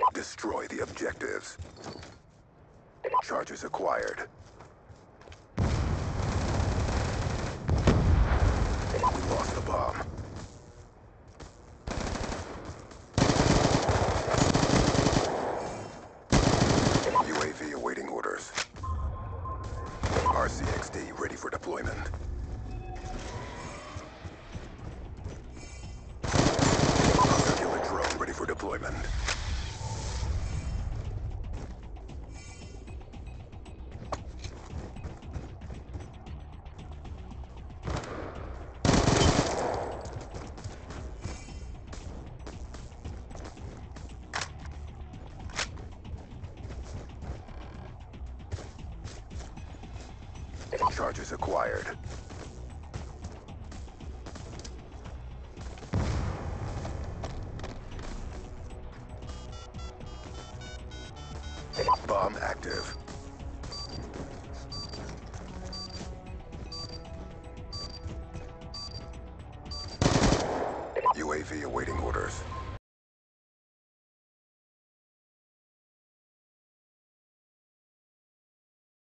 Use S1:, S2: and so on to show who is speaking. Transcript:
S1: Destroy the objectives. Charges acquired. We lost the bomb. UAV awaiting orders. RCXD ready for deployment. Killer drone ready for deployment. Charges acquired. Bomb active. UAV awaiting orders.